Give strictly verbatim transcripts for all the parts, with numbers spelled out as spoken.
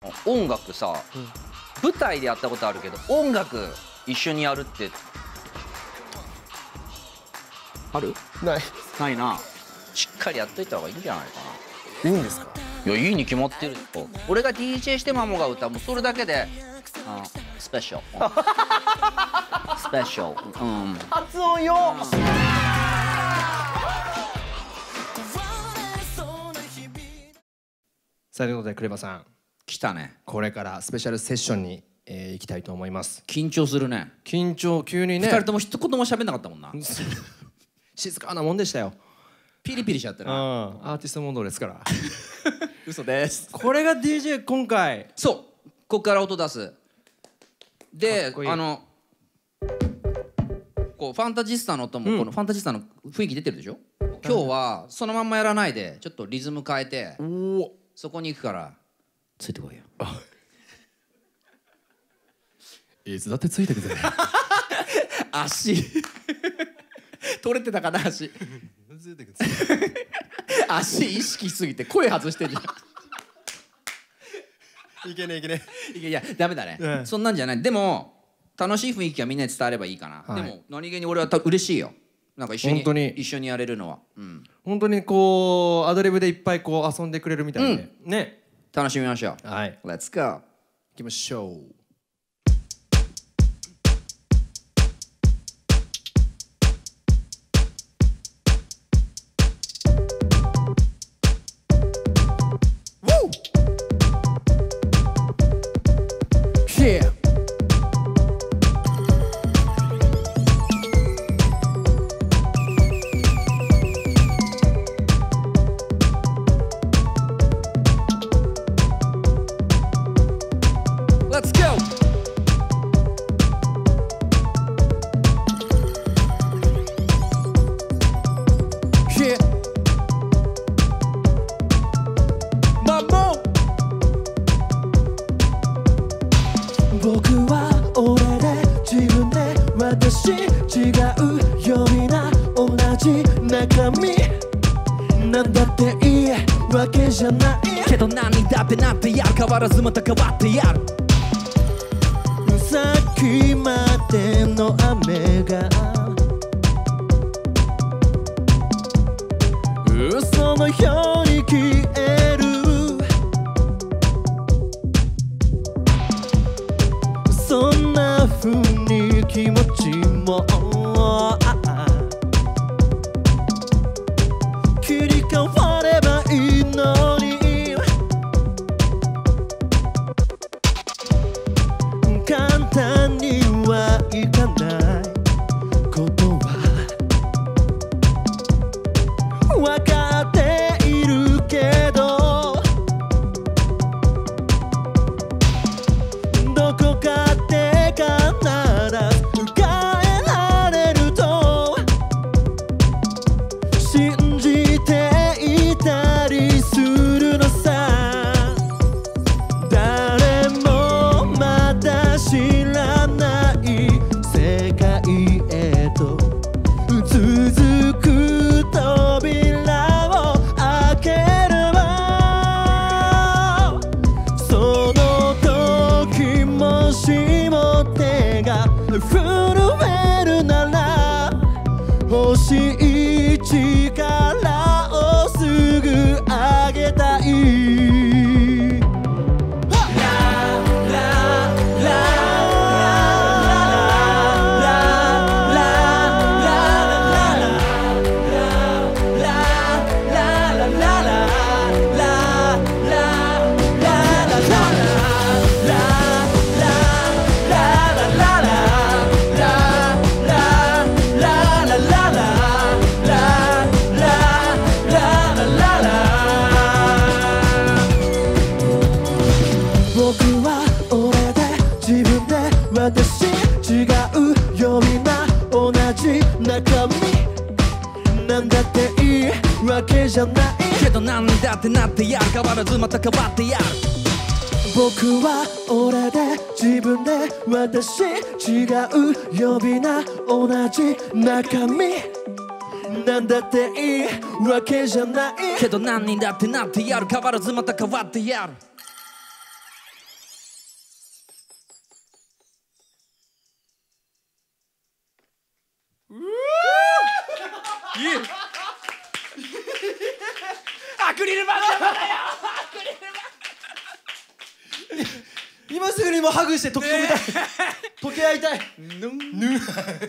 音楽さ、うん、舞台でやったことあるけど音楽一緒にやるってある？ ないないな。しっかりやっといた方がいいんじゃないかな。 いいんですか？ いや、いいに決まってると。俺が ディージェー してマモが歌う、もうそれだけであスペシャルスペシャル、うん、 発音よ、うん、さあ、ということでクレバさん来たね。 これからスペシャルセッションに、えー、行きたいと思います。 緊張するね。 緊張、急にね。 ふたりとも一言も喋んなかったもんな静かなもんでしたよ。 ピリピリしちゃってな。 アーティストモードですから嘘です。 これが ディージェー 今回。 そう、ここから音出す。で、いいあのこうファンタジスタの音も、うん、このファンタジスタの雰囲気出てるでしょ。今日はそのまんまやらないでちょっとリズム変えて、おそこに行くからついてこいよ。 いつだってついてくぜ足取れてたかな、足足意識しすぎて声外してんじゃん。 いけねえいけねえ。いやいやダメだね、うん、そんなんじゃない。でも楽しい雰囲気はみんなに伝わればいいかな、はい、でも何気に俺はた嬉しいよ。なんか一緒に一緒にやれるのは、うん、 本当にこうアドリブでいっぱいこう遊んでくれるみたいで、うん、ね、 楽しみましょう。 はい、 Let's go 行きましょう。なんだっていいわけじゃないけど何だってなってやる。変わらずまた変わってやる。さっきまでの雨が嘘のように消える。そんな風に気持ちも切り替わればいいのに、簡単にはいかないことは分かっているけど、どこかで必ず変えられると信じていたりするのさ。誰もまだ知らない世界へと続く扉を開ければ、その時もしも手が震えるなら欲しい力をすぐあげたい。僕は俺で自分で私、違うよみんな同じ中身。なんだっていいわけじゃないけど何だってなってやる。変わらずまた変わってやる。僕は俺で自分で私、違うよみんな同じ中身。なんだっていいわけじゃないけど何だってなってやる。変わらずまた変わってやる。 ル板邪魔だよ。 今すぐにもうハグして溶け込みたい、溶け合いたい。 ぬん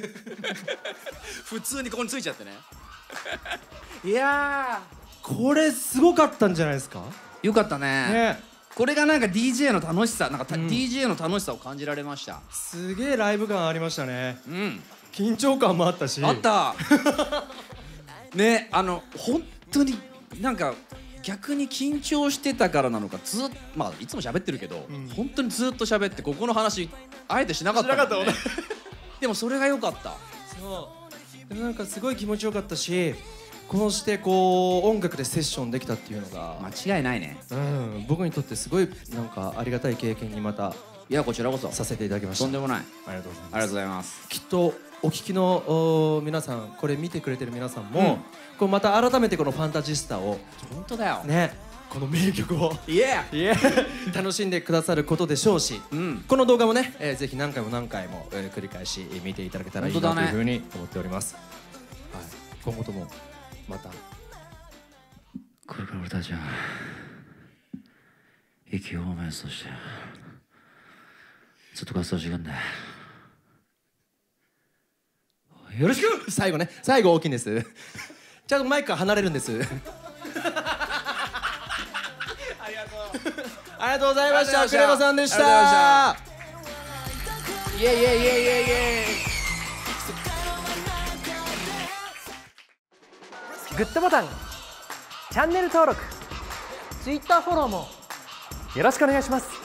普通にここについちゃってね。いやこれすごかったんじゃないですか。 よかったね。 ね、 これがなんか ディージェー の楽しさ、なんか、うん、ディージェー の楽しさを感じられました。 すげえライブ感ありましたね。 うん、 緊張感もあったし。 あったね、あの本当になんか逆に緊張してたからなのか、ずっとまあいつも喋ってるけど、うん、本当にずっと喋ってここの話あえてしなかったもんね。でもそれが良かった。 そうでもなんかすごい気持ちよかったし、こうしてこう音楽でセッションできたっていうのが間違いないね。 うん、僕にとってすごいなんかありがたい経験にまた、 いやこちらこそさせていただきました。 とんでもない。 ありがとうございます。 ありがとうございます。 きっとお聞きの皆さん、これ見てくれてる皆さんも、うん、こうまた改めてこのファンタジスタを本当だよね、この名曲をイエー楽しんでくださることでしょうし、うん、この動画もね、えー、ぜひ何回も何回も、えー、繰り返し見ていただけたらいいなというふうに思っております。はい、今後ともまたこれから俺たちは息を多めとしてずっと活動していくんだ。よろしく。 最後ね、最後大きいんです。ちゃんとマイクから離れるんです。ありがとう。ありがとうございました。クレバさんでした。 イエイイエイイエイイエイイエイ。グッドボタン、チャンネル登録、ツイッターフォローもよろしくお願いします。